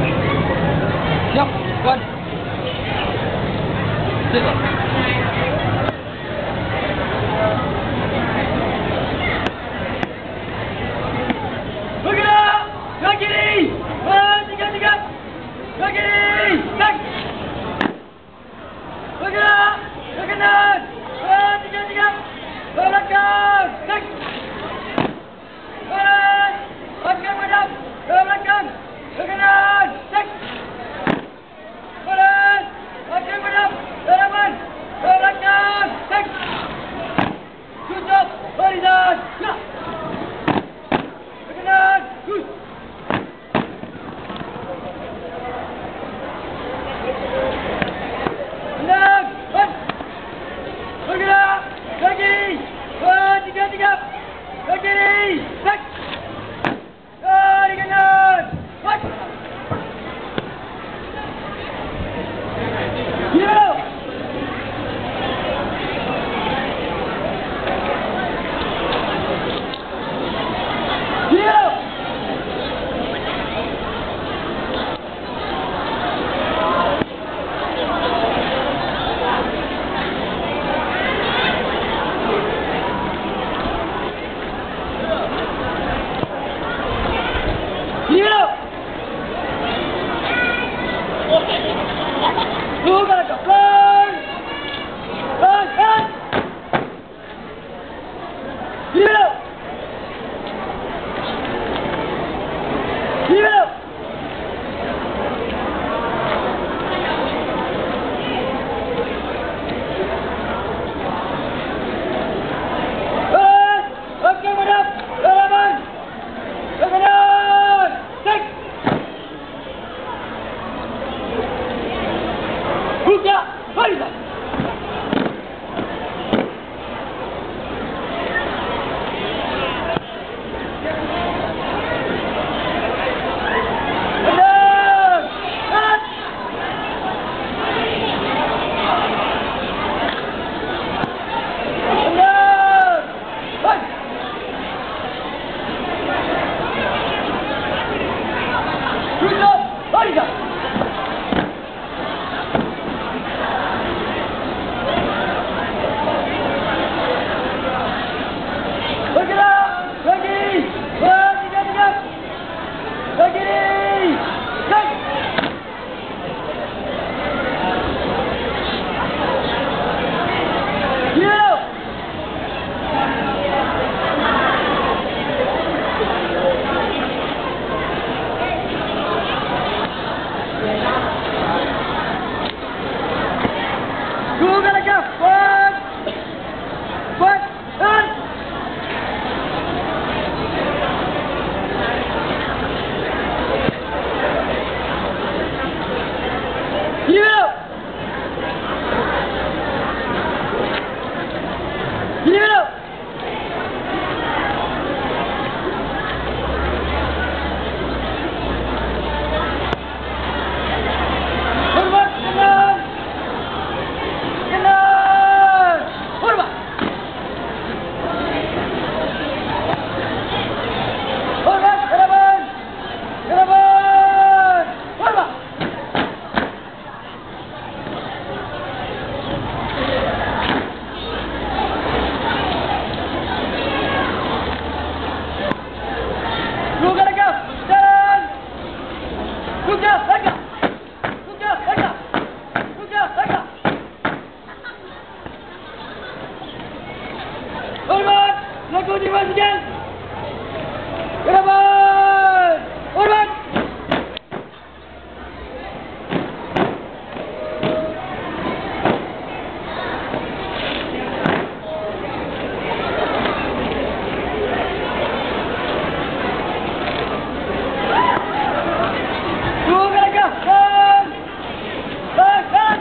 Siap, Wan. Siap. Bergerak, ke kiri. Tiga. Ke kiri, tak. Bergerak, ke kanan. Tiga. Ke belakang, tak. Kanan, akan madam. Ke belakang, ke kanan, tak. Kanan, akan madam. Ke depan, ke belakang, tak. Tutup, barisan, ya. Ke kanan, good. Tenang, bergerak, kaki, tiga, ke kiri, tak, di kanan, mat, ya, ya. Bukan ke pelan. Pelan. Gila. Oke, madam. Lawan. Ke kanan. Cek. Buka, barisan. Tenang, kat. Tenang, kat. Tutup, barisan. Bergerak, kaki, tiga, ke kiri, tak. Ya. Bukan lagi, buat, dan. Gila. Hormat, kanan. Hormat. Hormat, ke depan. Hormat. Bukan lagi, jalan. Buka, lagi. Hormat, lagu dimasukkan. Ke depan. Hormat. Bukan lagi, kan.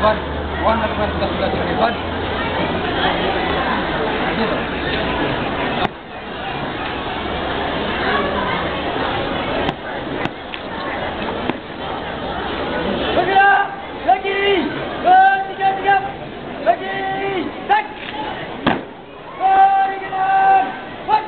Tuan, mohon lakukan tugas-tugas ini, Tuan. Bergerak! Lagi! Tiga! Lagi! Tak! Di kanan! Buat!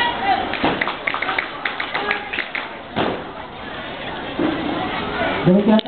Demikian